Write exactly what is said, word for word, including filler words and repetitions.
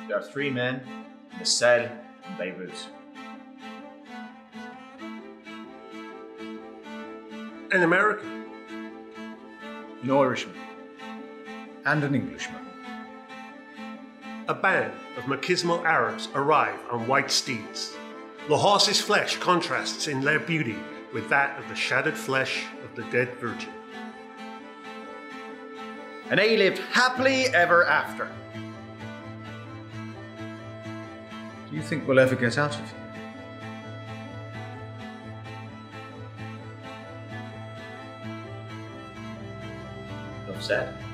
There are three men in a cell in Beirut. An American. An Irishman. And an Englishman. A band of machismo Arabs arrive on white steeds. The horse's flesh contrasts in their beauty with that of the shattered flesh of the dead virgin. And they lived happily ever after. Do you think we'll ever get out of here? Enough said.